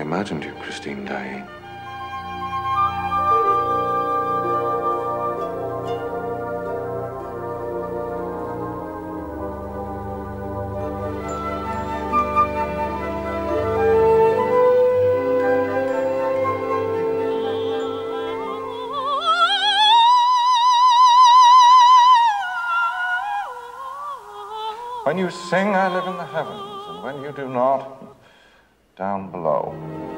imagined you, Christine Daae. When you sing, I live in the heavens, and when you do not, down below.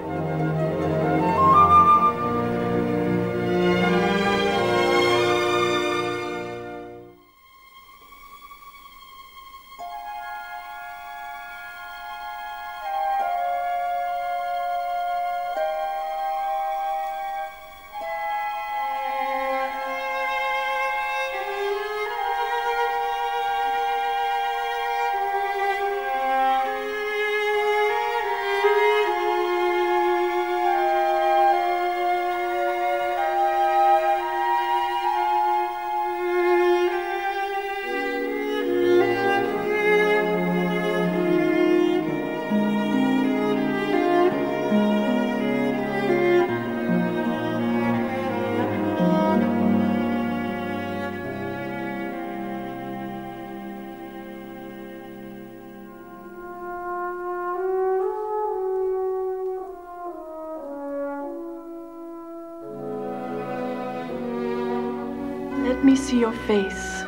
Let me see your face.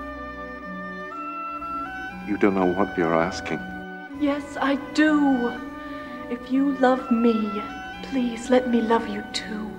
You don't know what you're asking. Yes, I do. If you love me, please let me love you too.